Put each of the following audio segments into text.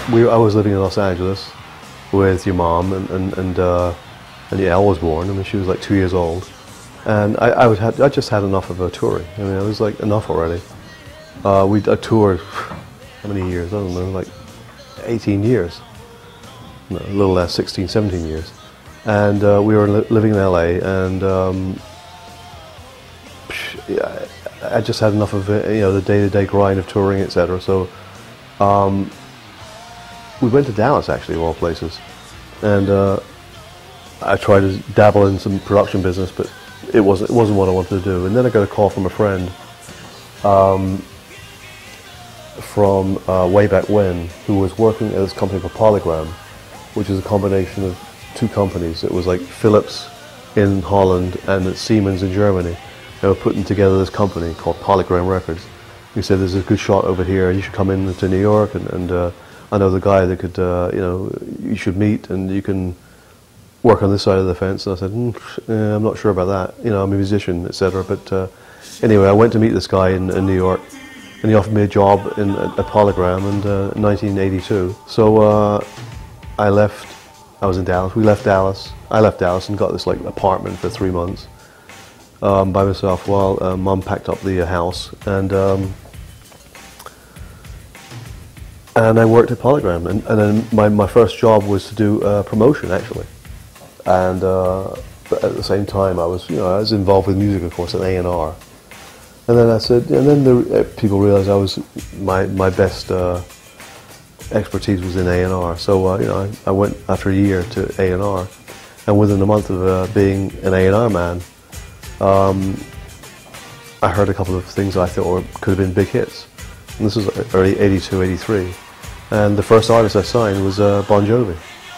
I was living in Los Angeles with your mom, and Elle was born. I mean, she was like 2 years old, and I just had enough of touring. I mean, it was like enough already. I toured how many years? I don't know, like 18 years, no, a little less, 16, 17 years, and we were living in LA, and I just had enough of it, you know, the day-to-day grind of touring, etc. So we went to Dallas, actually, of all places, and I tried to dabble in some production business, but it wasn't what I wanted to do. And then I got a call from a friend from way back when, who was working at this company called Polygram, which is a combination of two companies. It was like Philips in Holland and Siemens in Germany. They were putting together this company called Riot Records. He said, "There's a good shot over here. You should come in to New York, and I know the guy that could, you know, you should meet, and you can work on this side of the fence." And I said, "I'm not sure about that. You know, I'm a musician, etc." But anyway, I went to meet this guy in New York, and he offered me a job at Polygram in 1982. So I left. I was in Dallas. We left Dallas. I left Dallas and got this like apartment for 3 months. By myself while Mum packed up the house, and I worked at Polygram, and then my first job was to do promotion, actually, and but at the same time I was involved with music, of course, at A&R, and then I said, and then people realized my best expertise was in A&R, so I went after a year to A&R, and within a month of being an A&R man, I heard a couple of things I thought could have been big hits. And this was early 82, 83. And the first artist I signed was Bon Jovi.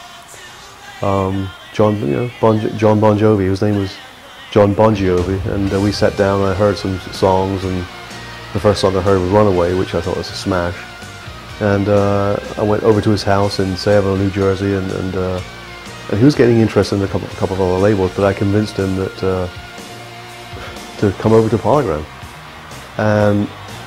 John Bon Jovi. His name was John Bon Jovi. And we sat down and I heard some songs, and the first song I heard was Runaway, which I thought was a smash. And I went over to his house in Sayville, New Jersey, and he was getting interested in a couple of other labels, but I convinced him that to come over to Polygram, and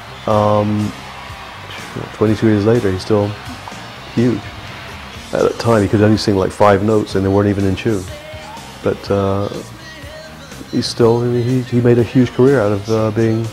22 years later he's still huge. At that time he could only sing like 5 notes and they weren't even in tune, but he's still, he made a huge career out of being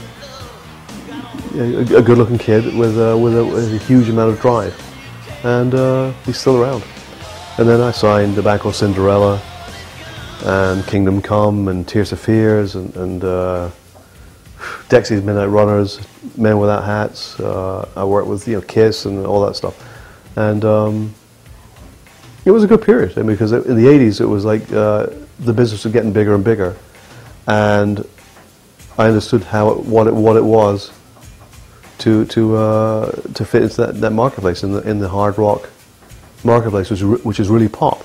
a good-looking kid with a huge amount of drive, and he's still around. And then I signed a band called Cinderella, and Kingdom Come, and Tears for Fears, and Dexy's Midnight Runners, Men Without Hats. I worked with Kiss and all that stuff, and it was a good period. I mean, because in the '80s it was like the business was getting bigger and bigger, and I understood what it was to fit into that marketplace, in the hard rock marketplace, which is really pop.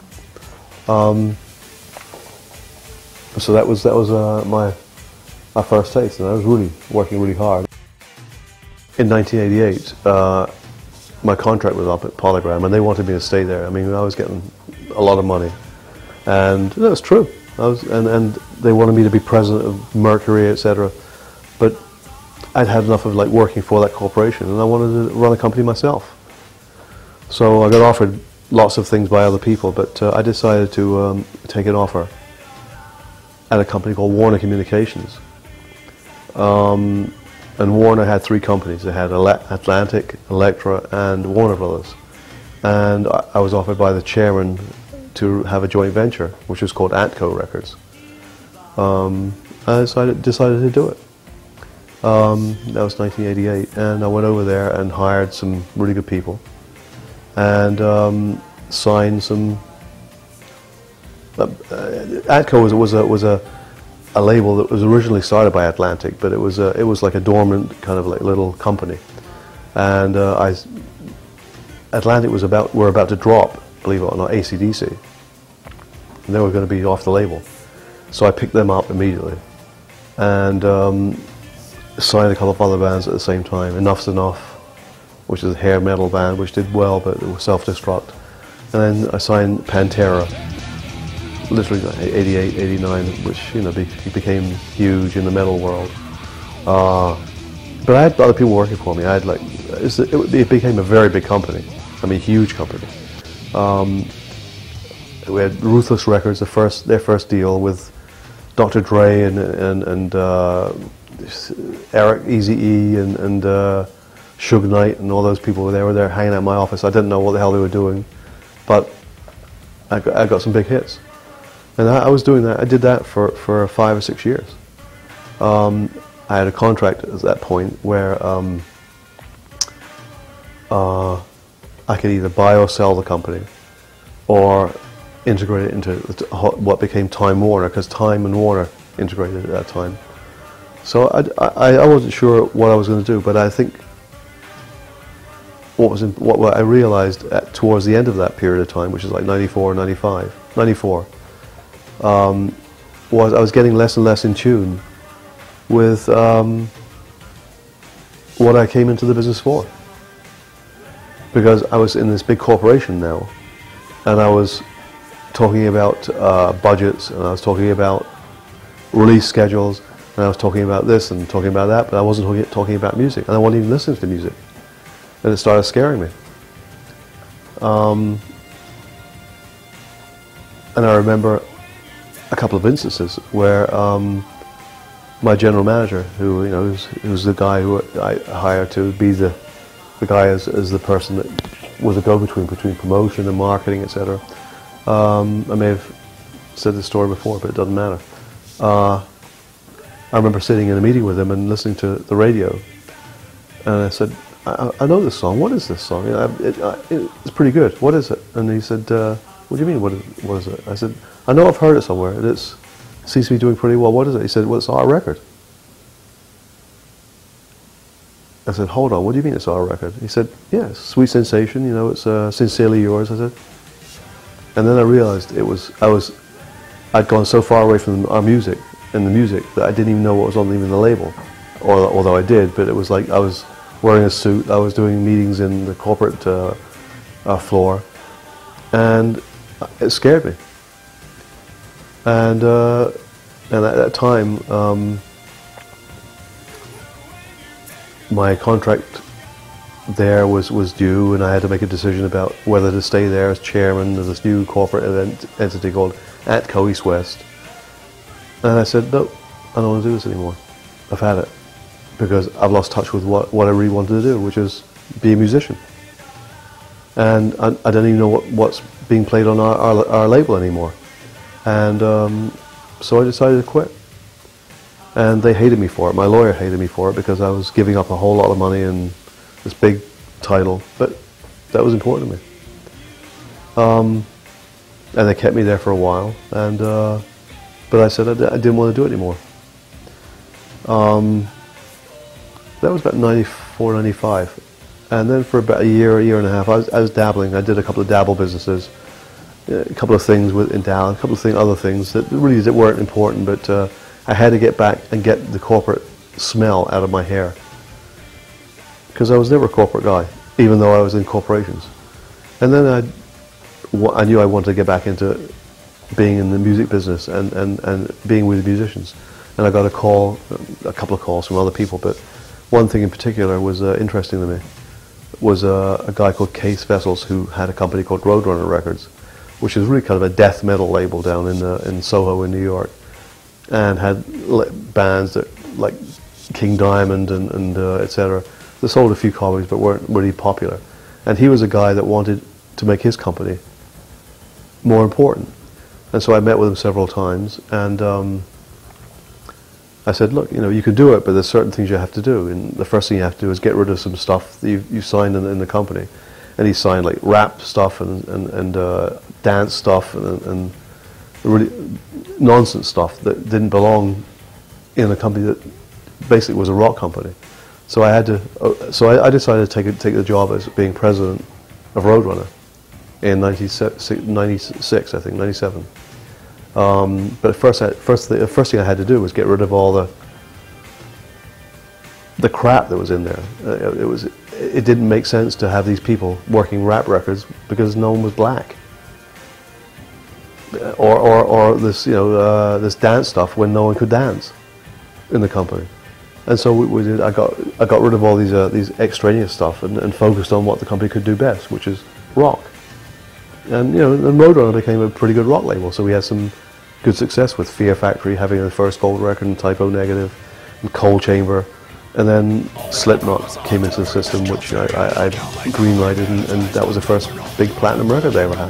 So that was my first taste, and I was really working really hard. In 1988, my contract was up at Polygram, and they wanted me to stay there. I mean, I was getting a lot of money, and that was true. And they wanted me to be president of Mercury, etc. But I'd had enough of like working for that corporation, and I wanted to run a company myself. So I got offered lots of things by other people, but I decided to take an offer at a company called Warner Communications. And Warner had 3 companies. They had Atlantic, Elektra, and Warner Brothers. And I was offered by the chairman to have a joint venture, which was called Atco Records. I decided to do it. That was 1988, and I went over there and hired some really good people, and signed some. Atco was a label that was originally started by Atlantic, but it was like a dormant kind of like little company, and Atlantic were about to drop, believe it or not, AC/DC, and they were going to be off the label, so I picked them up immediately, and signed a couple of other bands at the same time. Enough's Enough, which is a hair metal band, which did well, but it was self-destruct, and then I signed Pantera. Literally 88, 89, which became huge in the metal world. But I had other people working for me. I had it became a very big company. I mean, huge company. We had Ruthless Records, their first deal with Dr. Dre and Eric Eazy-E and Suge Knight and all those people were there hanging out in my office. I didn't know what the hell they were doing, but I got some big hits. And I was doing that. I did that for 5 or 6 years. I had a contract at that point where I could either buy or sell the company, or integrate it into what became Time Warner, because Time and Warner integrated at that time. So I wasn't sure what I was going to do, but I think what I realized towards the end of that period of time, which is like 94, 95, 94, was I was getting less and less in tune with what I came into the business for. Because I was in this big corporation now, and I was talking about budgets, and I was talking about release schedules, and I was talking about this and talking about that, but I wasn't talking about music, and I wasn't even listening to music. And it started scaring me. And I remember a couple of instances where my general manager, who who's the guy who I hired to be the guy as the person that was a go-between between promotion and marketing, etc. I may have said this story before, but it doesn't matter. I remember sitting in a meeting with him and listening to the radio, and I said, I know this song. What is this song? It's pretty good. What is it? And he said, what do you mean, what is it? I said, I know I've heard it somewhere. It seems to be doing pretty well. What is it? He said, well, it's our record. I said, hold on, what do you mean it's our record? He said, yeah, Sweet Sensation, it's Sincerely Yours, I said. And then I realized I'd gone so far away from our music and the music that I didn't even know what was on even the label. Although I did, but it was like I was wearing a suit, I was doing meetings in the corporate floor, and it scared me. And at that time, my contract there was due, and I had to make a decision about whether to stay there as chairman of this new corporate entity called ATCO East West. And I said, no, I don't want to do this anymore. I've had it, because I've lost touch with what I really wanted to do, which is be a musician. And I don't even know what's being played on our label anymore. And so I decided to quit. And they hated me for it. My lawyer hated me for it, because I was giving up a whole lot of money and this big title, but that was important to me. And they kept me there for a while, and but I said I didn't want to do it anymore. That was about 94, 95. And then for about a year and a half, I was dabbling. I did a couple of dabble businesses, a couple of things in Dallas, a couple of other things that really weren't important, but I had to get back and get the corporate smell out of my hair, because I was never a corporate guy, even though I was in corporations. And then I knew I wanted to get back into being in the music business and being with the musicians. And I got a couple of calls from other people, but one thing in particular was interesting to me, was a guy called Case Vessels, who had a company called Roadrunner Records, which is really kind of a death metal label down in Soho in New York, and had bands that like King Diamond and etc. They sold a few copies but weren't really popular. And he was a guy that wanted to make his company more important. And so I met with him several times, and I said, look, you can do it, but there's certain things you have to do. And the first thing you have to do is get rid of some stuff that you signed in the company. And he signed like rap stuff and dance stuff and really nonsense stuff that didn't belong in a company that basically was a rock company. So I had to. So I decided to take the job as being president of Roadrunner in 96, I think, 97. But the first thing I had to do was get rid of all the crap that was in there. It didn't make sense to have these people working rap records because no one was black, or this this dance stuff when no one could dance in the company. And so we did. I got rid of all these extraneous stuff and focused on what the company could do best, which is rock. And you know, and Roadrunner became a pretty good rock label. So we had some good success with Fear Factory having the first gold record, and Typo Negative, and Coal Chamber, and then Slipknot came into the system, which I green-lighted, and that was the first big platinum record they ever had.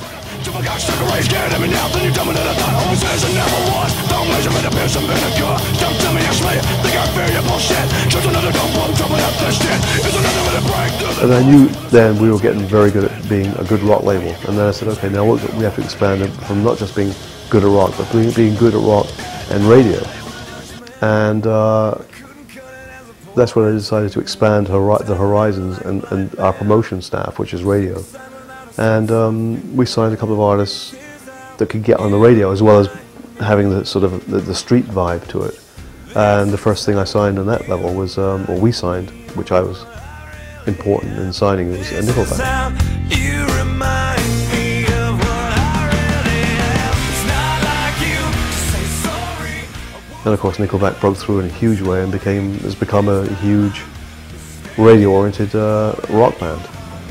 And I knew then we were getting very good at being a good rock label. And then I said, okay, now we have to expand it from not just being good at rock, but being good at rock and radio. And that's when I decided to expand the horizons and our promotion staff, which is radio. And we signed a couple of artists that could get on the radio, as well as having the sort of the street vibe to it. And the first thing I signed on that level was, or we signed, which I was important in signing, was Nickelback. And of course Nickelback broke through in a huge way and has become a huge radio-oriented rock band.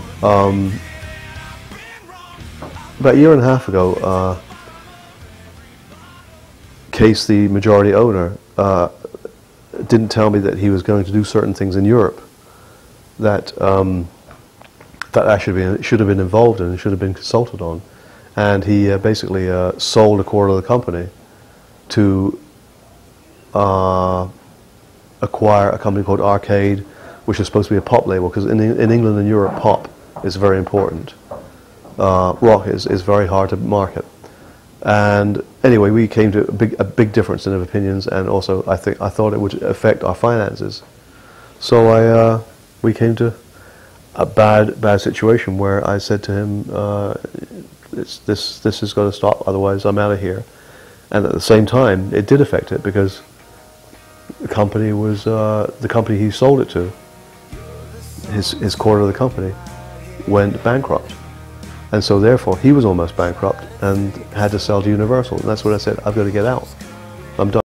About a year and a half ago, Case, the majority owner, didn't tell me that he was going to do certain things in Europe that I should have been involved in and should have been consulted on. And he basically sold a quarter of the company to acquire a company called Arcade, which is supposed to be a pop label, because in England and Europe, pop is very important. Rock is very hard to market. And anyway, we came to a big difference in opinions, and also I thought it would affect our finances. So we came to a bad situation where I said to him, this has got to stop, otherwise I'm out of here. And at the same time, it did affect it, because the company was the company he sold it to. His quarter of the company went bankrupt. And so therefore he was almost bankrupt and had to sell to Universal. And that's when I said, I've got to get out. I'm done.